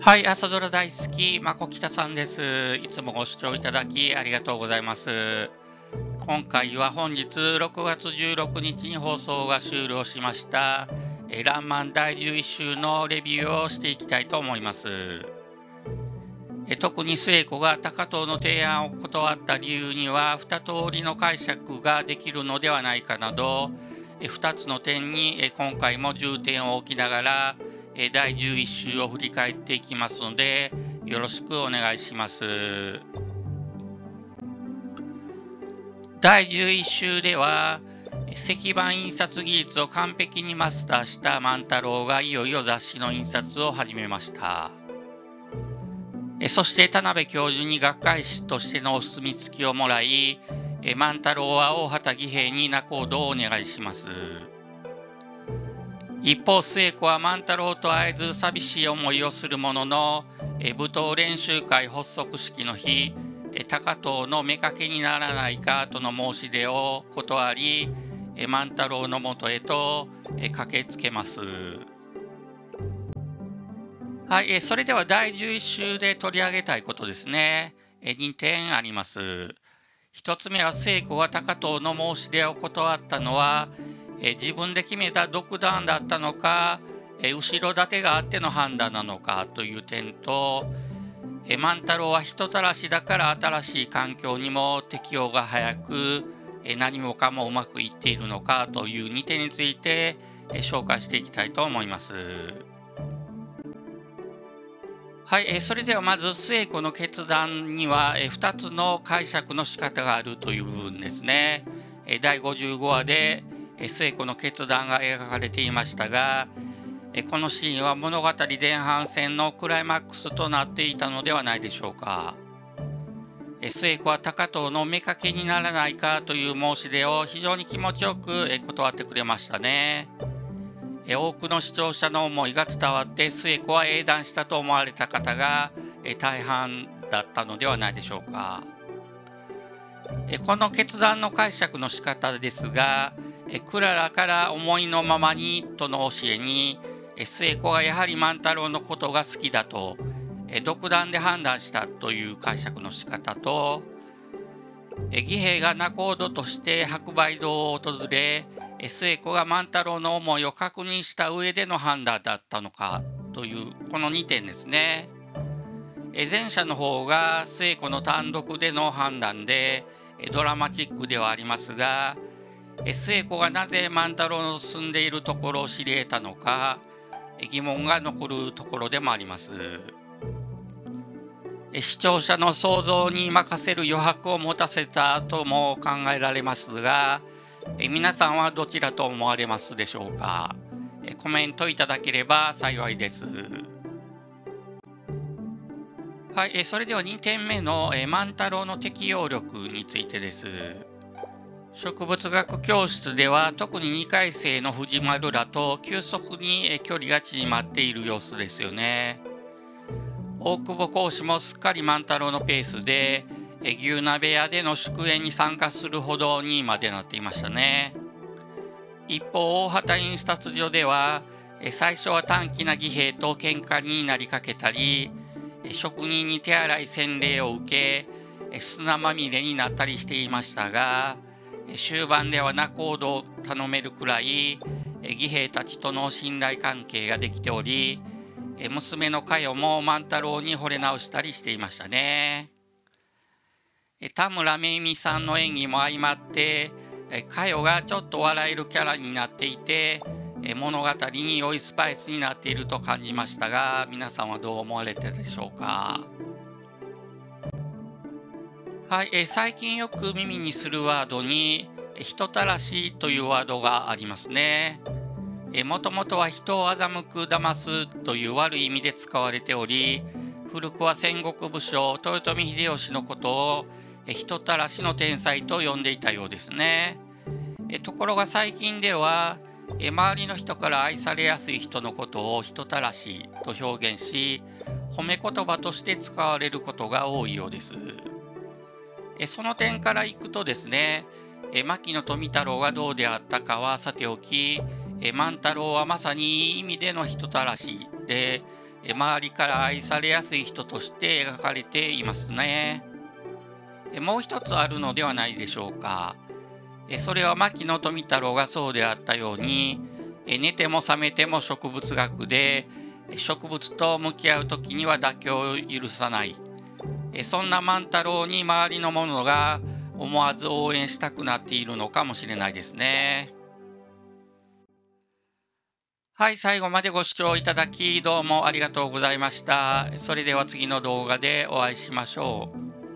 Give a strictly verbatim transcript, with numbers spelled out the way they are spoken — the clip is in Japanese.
はい、朝ドラ大好き、まこきたさんです。いつもご視聴いただきありがとうございます。今回は本日ろくがつじゅうろくにちに放送が終了しました、えらんまんだいじゅういっしゅうのレビューをしていきたいと思います。え特に寿恵子が高藤の提案を断った理由には、に通りの解釈ができるのではないかなど、えふたつの点にえ今回も重点を置きながら、だいじゅういっしゅうを振り返っていきますので、よろしくお願いします。だいじゅういっしゅうでは、石版印刷技術を完璧にマスターした万太郎がいよいよ雑誌の印刷を始めました。そして田辺教授に学会誌としてのお墨付きをもらい、万太郎は大畑義平に仲人をお願いします。一方、寿恵子は万太郎と会えず寂しい思いをするものの、舞踏練習会発足式の日、高藤の妾にならないかとの申し出を断り、万太郎のもとへと駆けつけます。はい、それではだいじゅういっしゅうで取り上げたいことですね。にてんあります。ひとつめは寿恵子が高藤の申し出を断ったのは、自分で決めた独断だったのか、後ろ盾があっての判断なのかという点と、万太郎は人たらしだから新しい環境にも適応が早く、何もかもうまくいっているのかというにてんについて紹介していきたいと思います。はい、それではまず寿恵子の決断にはふたつの解釈の仕方があるという部分ですね。だいごじゅうごわで寿恵子の決断が描かれていましたが、このシーンは物語前半戦のクライマックスとなっていたのではないでしょうか。寿恵子は高藤の妾にならないかという申し出を非常に気持ちよく断ってくれましたね。多くの視聴者の思いが伝わって寿恵子は英断したと思われた方が大半だったのではないでしょうか。この決断の解釈の仕方ですが、クララから思いのままにとの教えに、寿恵子がやはり万太郎のことが好きだと独断で判断したという解釈の仕方と、義平が仲人として白梅堂を訪れ、寿恵子が万太郎の思いを確認した上での判断だったのかというこのにてんですね。前者の方が寿恵子の単独での判断でドラマチックではありますが、寿恵子がなぜ万太郎の住んでいるところを知り得たのか疑問が残るところでもあります。視聴者の想像に任せる余白を持たせたとも考えられますが、皆さんはどちらと思われますでしょうか。コメントいただければ幸いです。はい、それではにてんめの万太郎の適応力についてです。植物学教室では特ににかい生の藤丸らと急速に距離が縮まっている様子ですよね。大久保講師もすっかり万太郎のペースで牛鍋屋での祝宴に参加するほどにまでなっていましたね。一方、大畑印刷所では最初は短気な義平と喧嘩になりかけたり、職人に手洗い洗礼を受け砂まみれになったりしていましたが、終盤では仲人を頼めるくらい義平たちとの信頼関係ができており、娘の佳代も万太郎に惚れ直したりしていましたね。田村めいみさんの演技も相まって佳代がちょっと笑えるキャラになっていて、物語に良いスパイスになっていると感じましたが、皆さんはどう思われたでしょうか。はい、え最近よく耳にするワードに人たらしというワードがありますね。もともとは人を欺く騙すという悪い意味で使われており、古くは戦国武将豊臣秀吉のことを人たらしの天才と呼んでいたようですね。ところが最近では周りの人から愛されやすい人のことを人たらしと表現し、褒め言葉として使われることが多いようです。その点からいくとですね、牧野富太郎がどうであったかはさておき、万太郎はまさにいい意味での人たらしで、 周りから愛されやすい人として描かれていますね。もう一つあるのではないでしょうか。それは牧野富太郎がそうであったように、寝ても覚めても植物学で、植物と向き合うときには妥協を許さない。そんな万太郎に周りの者が思わず応援したくなっているのかもしれないですね。はい、最後までご視聴いただきどうもありがとうございました。それでは次の動画でお会いしましょう。